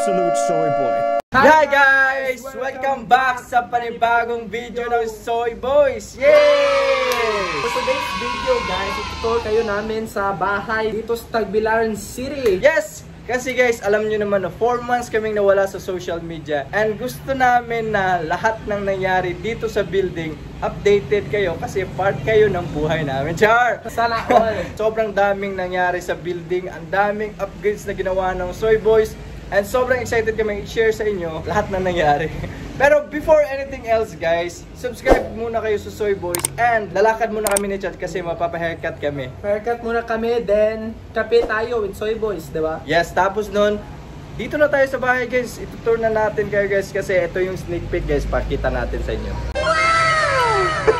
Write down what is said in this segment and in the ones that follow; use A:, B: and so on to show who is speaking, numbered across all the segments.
A: absolute soy boy.
B: Hi guys! Welcome back sa panibagong video ng Soy Boys! Yay!
C: For today's video guys, itutur kayo namin sa bahay dito sa Tagbilaran City.
B: Yes! Kasi guys, alam nyo naman na 4 months kaming nawala sa social media. And gusto namin na lahat ng nangyari dito sa building, updated kayo kasi part kayo ng buhay namin. Char!
C: Sana all!
B: Sobrang daming nangyari sa building, ang daming upgrades na ginawa ng Soy Boys. And sobrang excited kami i-share sa inyo lahat na nangyari. Pero before anything else guys, subscribe muna kayo sa Soy Boys and lalakad muna kami ni Chad kasi mapapa-haircut kami.
C: Haircut muna kami, then kape tayo with Soy Boys, diba?
B: Yes, tapos nun, dito na tayo sa bahay guys. Itutur na natin kayo guys kasi ito yung sneak peek guys. Pakita natin sa inyo. Wow!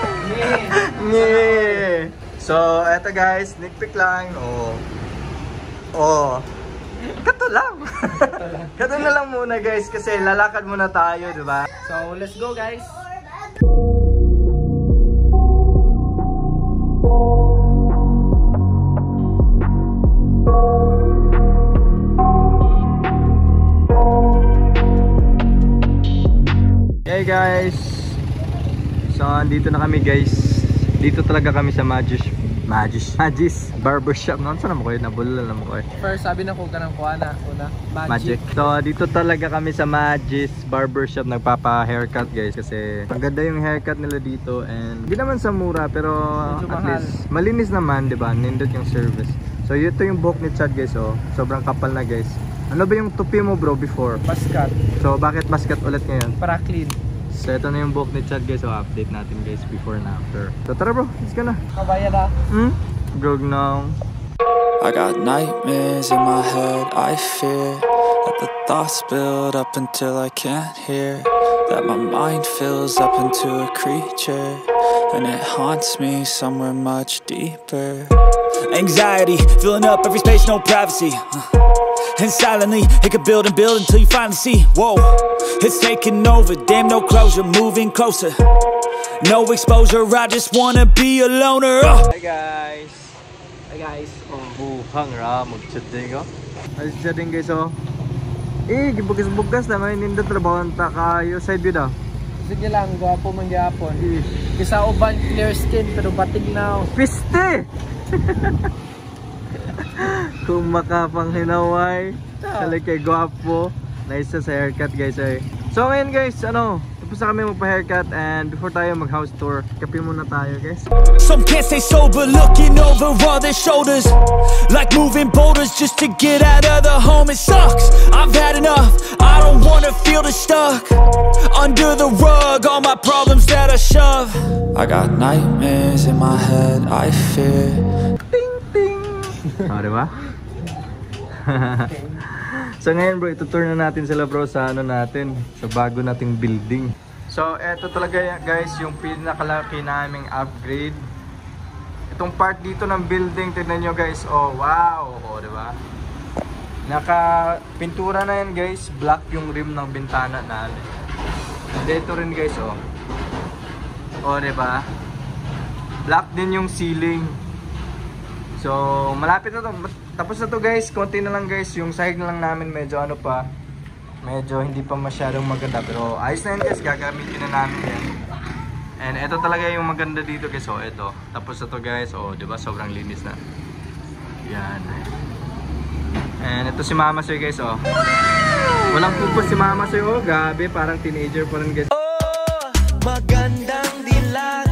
B: Yeah! So, eto guys, sneak peek lang. Oh. Kato lang. Kato na lang muna guys kasi lalakad muna tayo, di ba?
C: So, let's go guys.
B: Hey guys. So, andito na kami guys. Dito talaga kami sa Magis Barbershop. Saan naman kayo? Nabulala naman kayo.
C: First, sabi na ko ka ng kuha una. Magic.
B: So, dito talaga kami sa Magis Barbershop nagpapa-haircut guys. Kasi ang ganda yung haircut nila dito. And hindi naman sa mura pero
C: medyo
B: at
C: mahal.
B: least malinis naman, diba? Nindot yung service. So, ito yung buhok ni Chad guys. Oh. Sobrang kapal na guys. Ano ba yung tupi mo bro before?
C: Baskat.
B: So, bakit basket ulit ngayon?
C: Para clean.
B: So, ito na yung buhok ni Chad guys. So, update natin guys before and after. So, tara bro. Let's go na.
C: Kabaya na.
B: Grog now.
D: I got nightmares in my head, I fear that the thoughts build up until I can't hear, that my mind fills up into a creature, and it haunts me somewhere much deeper. Anxiety, filling up every space, no privacy, and silently, it could build and build until you finally see, whoa, it's taking over, damn no closure, moving closer, no exposure, I just wanna be a loner.
B: Hi guys.
C: Hey guys.
B: Buhang ra magchading ko. Ay chading guys oh. Gibugas-bugas na may nindot trabaho ta kayo side view daw.
C: Sige lang, gwapo man gyapon. Kisa uban clear skin pero batig na.
B: Piste. Kung makapanghinaway, sali kay gwapo. Nice sa haircut guys ay. So ngayon guys, tapos na kami magpa-haircut and before tayo mag-house tour, kape muna tayo guys.
D: Some can't stay sober, looking over all their shoulders, like moving boulders just to get out of the home. It sucks, I've had enough, I don't wanna feel the stuck under the rug, all my problems that I shove. I got nightmares in my head, I fear.
B: Ting ting. Diba? So ngayon bro, itutur na natin sila bro sa sa bago nating building. So eto talaga guys yung pinakalaki naming upgrade. Itong part dito ng building, tignan nyo guys. Oh wow, diba? Naka pintura na yan guys. Black yung rim ng bintana namin. And dito rin guys diba? Black din yung ceiling. So malapit na to. Tapos na to guys, konti na lang guys. Yung sahig na lang namin medyo medyo hindi pa masyadong maganda. Pero ayos na yan guys, gagamitin na namin yan. And ito talaga yung maganda dito guys. Ito. Tapos na to guys. Diba sobrang linis na. Yan. And ito si Mama Soy guys. Walang pupos si Mama Soy. Gabi, parang teenager pa rin guys.
D: Magandang dilag.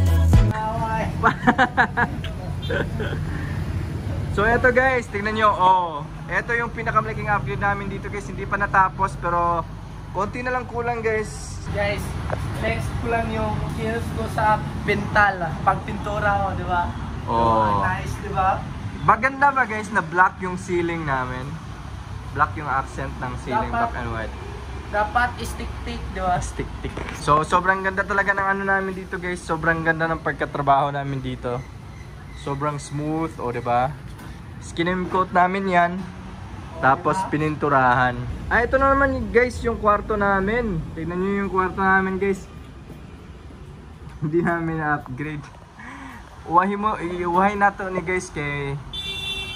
B: So eto guys, tingnan nyo, eto yung pinakamalaking upgrade namin dito guys. Hindi pa natapos pero konti na lang kulang guys.
C: Guys, next ko lang yung skills ko sa pintal, pagpintura ko, di ba? Nice, di ba?
B: Maganda ba guys na black yung ceiling namin? Black yung accent ng ceiling, black and white.
C: Dapat stick-tick, di ba?
B: Stick-tick. So sobrang ganda talaga ng namin dito guys. Sobrang ganda ng pagkatrabaho namin dito. Sobrang smooth, di ba? Skin coat namin yan. Tapos pininturahan. Ito na naman guys yung kwarto namin. Tignan nyo yung kwarto namin guys. Hindi namin na-upgrade. Uwahin nato ni guys kay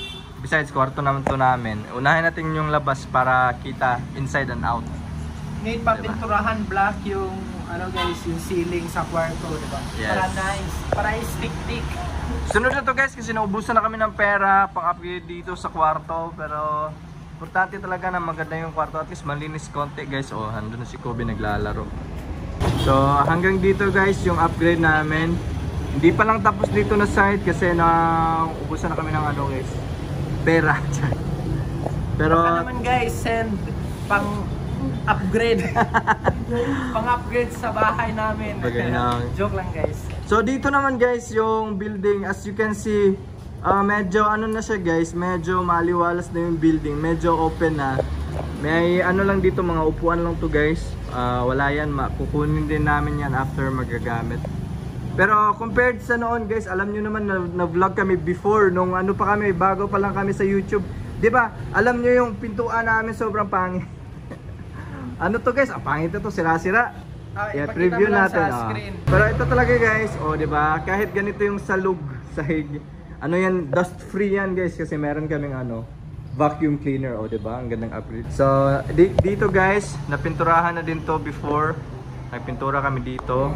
B: besides kwarto naman to namin. Unahin natin yung labas para kita inside and out.
C: Ngayon papinturahan black yung ano guys, yung ceiling sa kwarto, diba?
B: Yes.
C: Para nice, para stick-tick.
B: Sunod na to guys kasi naubusan na kami ng pera pang-upgrade dito sa kwarto, pero importante talaga na maganda yung kwarto, at least malinis konti guys. Oh, andun na si Kobe naglalaro. So hanggang dito guys yung upgrade namin. Hindi pa lang tapos dito na side kasi naubusan na kami ng ano guys, pera. Pero
C: baka naman guys, send pang upgrade. Pang upgrade sa bahay namin. Joke lang guys.
B: So dito naman guys yung building, as you can see, medyo ano na siya guys, medyo maliwalas na yung building, medyo open na. May ano lang dito, mga upuan lang to guys. Wala yan, kukunin din namin yan after magagamit. Pero compared sa noon guys, alam nyo naman na vlog kami before, nung ano pa kami, bago pa lang kami sa YouTube. Diba, alam nyo yung pintuan namin sobrang pangit. Ano to guys, ang pangit to, sira-sira. Yeah, preview natin. Pero ito talaga guys, oh, 'di ba? Kahit ganito yung salug, sahig. Ano yan, dust free yan guys kasi meron kaming ano, vacuum cleaner, oh, 'di ba? Ang gandang upgrade. So, dito guys, napinturahan na din to before. Nagpintura kami dito.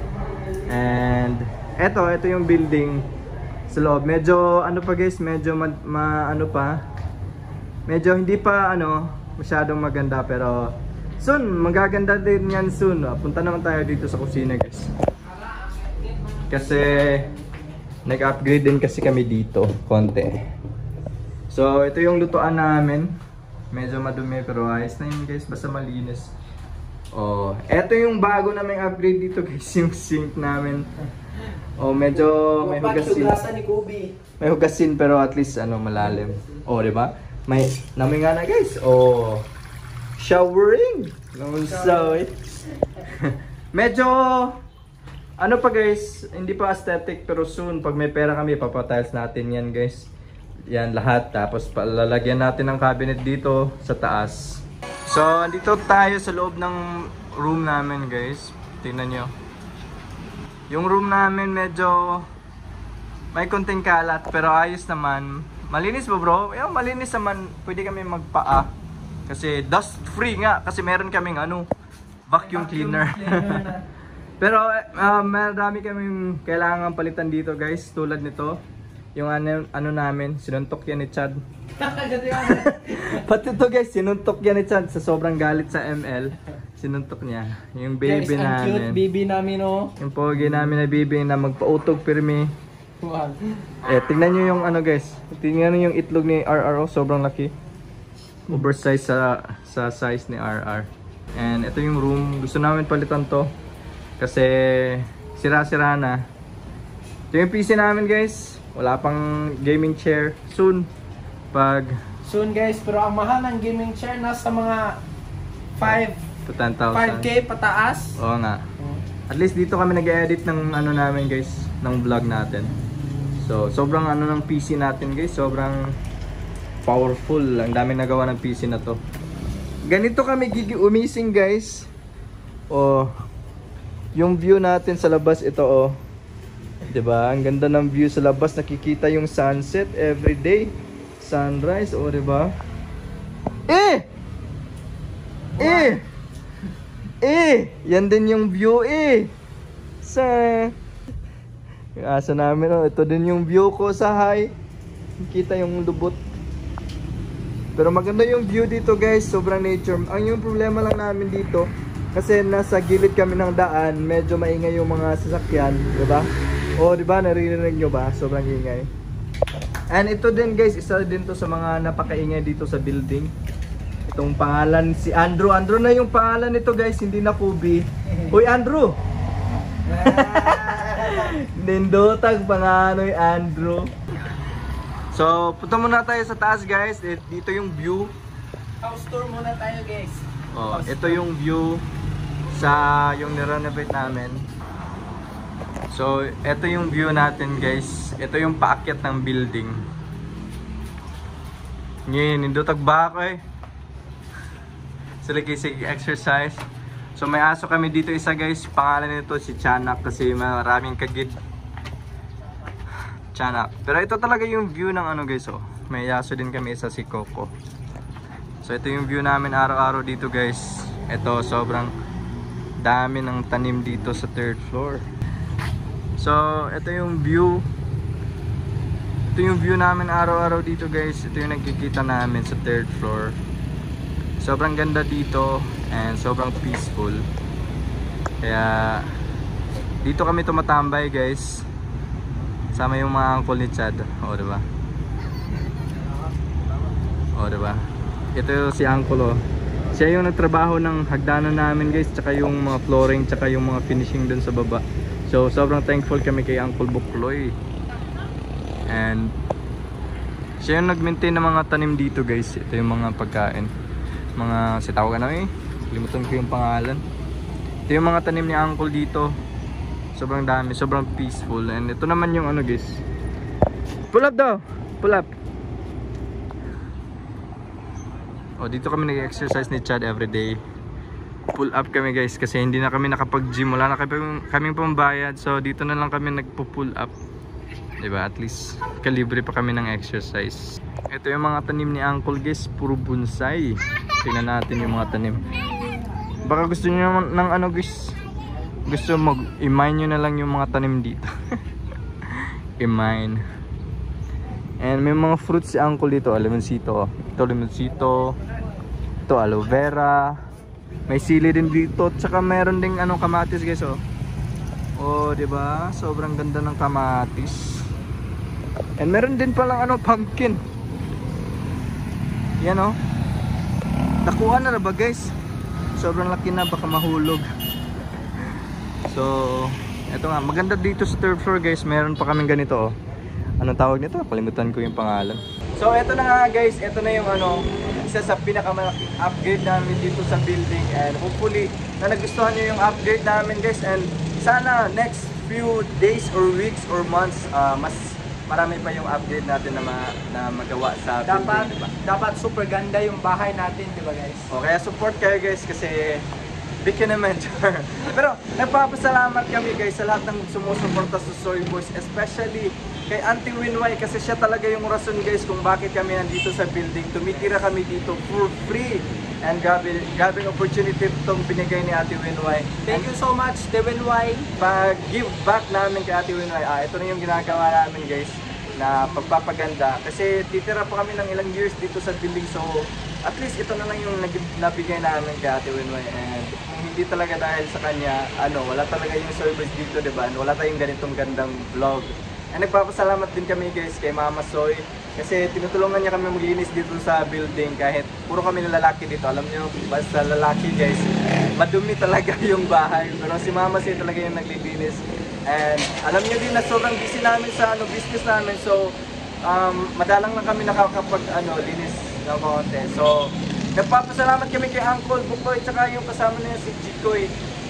B: And ito yung building sa loob. Medyo ano pa guys, medyo ano pa. Medyo hindi pa ano, masyadong maganda, pero soon, magaganda din yan soon. Punta naman tayo dito sa kusina guys. Kasi nag-upgrade din kasi kami dito, konti. So ito yung lutuan namin. Medyo madumi pero ayos na yun guys, basta malinis. Oh, ito yung bago naming upgrade dito guys, yung sink namin. Oh, medyo may hugasin.
C: Ni Kobe.
B: May hugasin pero at least ano, malalim. Oh, di ba? May namin nga na guys. Oh, showering. So, medyo ano pa guys, hindi pa aesthetic pero soon pag may pera kami papatiles natin yan guys. Yan lahat, tapos palalagyan natin ng cabinet dito sa taas. So, andito tayo sa loob ng room namin guys. Tingnan nyo. Yung room namin medyo may konting kalat pero ayos naman. Malinis ba bro? Yung malinis naman, pwede kami magpaa. Kasi dust free nga, kasi meron kaming ano, vacuum cleaner. Pero marami kaming kailangan palitan dito guys, tulad nito. Yung ano namin, sinuntok yan ni Chad. Pati to guys, sinuntok yan ni Chad sa sobrang galit sa ML. Sinuntok niya. Yung baby
C: guys,
B: namin.
C: Cute baby namin oh.
B: Yung pogi namin na baby na magpautog pirmi.
C: Wow.
B: Tingnan nyo yung ano guys. Tingnan nyo yung itlog ni RR, sobrang laki. Oversize sa size ni RR. And ito yung room. Gusto namin palitan to kasi sira-sira na. Ito yung PC namin guys. Wala pang gaming chair. Soon
C: guys, pero ang mahal ng gaming chair nasa mga 5
B: to 10,000.
C: 5K pataas.
B: Oo nga. At least dito kami nag-edit ng ano namin guys, ng vlog natin. So sobrang ano ng PC natin guys, sobrang powerful. Ang daming nagawa ng PC na to. Ganito kami umising guys. Oh, yung view natin sa labas ito oh. 'Di ba? Ang ganda ng view sa labas, nakikita yung sunset every day. Sunrise, oh 'di ba? Yan din yung view sa asa namin oh. Ito din yung view ko sa high. Kita yung lubot. Pero maganda yung view dito guys, sobrang nature. Ang yung problema lang namin dito kasi nasa gilid kami ng daan, medyo maingay yung mga sasakyan, 'di ba? Oh, 'di ba? Naririnig nyo ba? Sobrang ingay. And ito din guys, isa din to sa mga napakaingay dito sa building. Itong pangalan si Andrew. Andrew na yung pangalan nito guys, hindi na Kobe. Hoy Andrew. Nindotag panganoy Andrew. So, punta muna tayo sa taas guys. Dito yung view.
C: House tour muna tayo guys.
B: Oh, ito yung view sa yung nirenovate namin. So, ito yung view natin guys. Ito yung paakyat ng building. Ngayon, nindotag ba ako eh. Sila kisig exercise. So, may aso kami dito isa guys. Pangalan nito si Chanak kasi maraming kagid. Tiyanak. Pero ito talaga yung view ng ano guys, oh. May yaso din kami sa si Coco. So ito yung view namin araw-araw dito guys. Ito sobrang dami ng tanim dito sa 3rd floor. So ito yung view. Ito yung view namin araw-araw dito guys. Ito yung nagkikita namin sa 3rd floor. Sobrang ganda dito and sobrang peaceful. Kaya dito kami tumatambay guys. Sama yung mga uncle ni Chad. O diba? O diba? Ito si uncle oh. Siya yung nagtrabaho ng hagdanan namin guys. Tsaka yung mga flooring. Tsaka yung mga finishing dun sa baba. So sobrang thankful kami kay Uncle Bukloy. And siya yung nag-maintain ng mga tanim dito guys. Ito yung mga pagkain. Mga sitawagan na eh. Limutan ko yung pangalan. Ito yung mga tanim ni Uncle dito. Sobrang dami, sobrang peaceful. And ito naman yung ano guys. Pull up daw. Pull up. O dito kami nag-exercise ni Chad everyday. Pull up kami guys kasi hindi na kami nakapag-gym. Wala na kaming pambayad. So dito na lang kami nagpo-pull up. Diba? At least kalibre pa kami ng exercise. Ito yung mga tanim ni Uncle guys. Puro bonsai. Tingnan natin yung mga tanim. Baka gusto niyo ng ano guys. Gusto mag-i-mine nyo na lang yung mga tanim dito. I-mine. And may mga fruits si Uncle dito. Lemonsito. Ito lemonsito. Ito aloe vera. May sili din dito. Tsaka meron ding ano, kamatis guys oh. Oh, diba? Sobrang ganda ng kamatis. And meron din palang ano, pumpkin. Yan oh. Nakuha na ba guys? Sobrang laki na, baka mahulog. So, eto nga, maganda dito sa 3rd floor guys. Meron pa kaming ganito oh. Anong tawag nito? Palimutan ko yung pangalan. So, eto na nga guys. Eto na yung ano, isa sa pinakamalaking upgrade namin dito sa building. And hopefully, na nagustuhan nyo yung upgrade namin guys. And sana next few days or weeks or months, mas marami pa yung upgrade natin na magawa sa building, diba?
C: Dapat super ganda yung bahay natin, diba guys?
B: O, kaya support kayo guys kasi big na mentor. Pero nagpapasalamat kami guys sa lahat ng sumusuporta sa Soy Boys, especially kay Auntie Winway kasi siya talaga yung rason guys kung bakit kami nandito sa building. Tumitira kami dito for free. And grabe opportunity itong binigay ni Ate Winway.
C: Thank you so much, Ate Winway.
B: Pag-give back namin kay Ate Winway, ito na yung ginagawa namin guys na pagpapaganda. Kasi titira pa kami ng ilang years dito sa building. So at least ito na lang yung nabigay namin kay Ate Winway. And hindi talaga dahil sa kanya, wala talaga yung service dito, diba? Wala tayong ganitong gandang vlog. And nagpapasalamat din kami guys kay Mama Soy. Kasi tinutulungan niya kami maglinis dito sa building kahit puro kami na lalaki dito. Alam niyo, basta lalaki guys, madumi talaga yung bahay. Pero si Mama Soy talaga yung naglilinis. And alam niyo din na sobrang busy namin sa business namin. So, madalang lang kami linis ng konti. So, nagpapasalamat kami kay Uncle Bukoy tsaka yung kasama niya si Jikoy.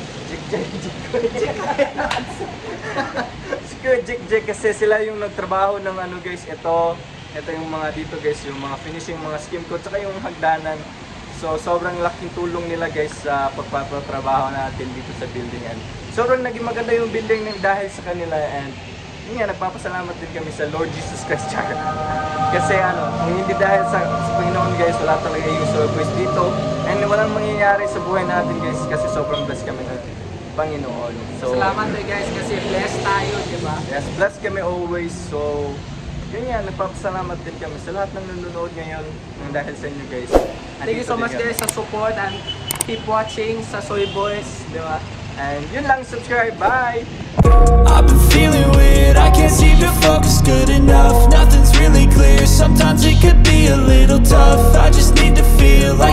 B: Jik kasi sila yung nagtrabaho ng guys, ito yung mga dito guys, yung mga finishing, mga skim coat, tsaka yung hagdanan. So sobrang laking tulong nila guys sa pagpapatrabaho natin dito sa building. And sobrang naging maganda yung building dahil sa kanila. And yun nga, nagpapasalamat din kami sa Lord Jesus Christ. Kasi kung hindi dahil sa Panginoon guys, wala talaga yung service dito. And walang mangyayari sa buhay natin guys kasi sobrang blessed kami ng Panginoon. So,
C: salamat guys kasi blessed tayo, diba?
B: Yes, blessed kami always. So, yun yan, nagpapasalamat din kami sa lahat ng nanonood ngayon dahil sa inyo guys.
C: Thank you so much guys sa support and keep watching sa Soy Boys, diba?
B: And yun lang, subscribe, bye!
D: I've been feeling weird, I can't seem to focus good enough. Nothing's really clear, sometimes it could be a little tough. I just need to feel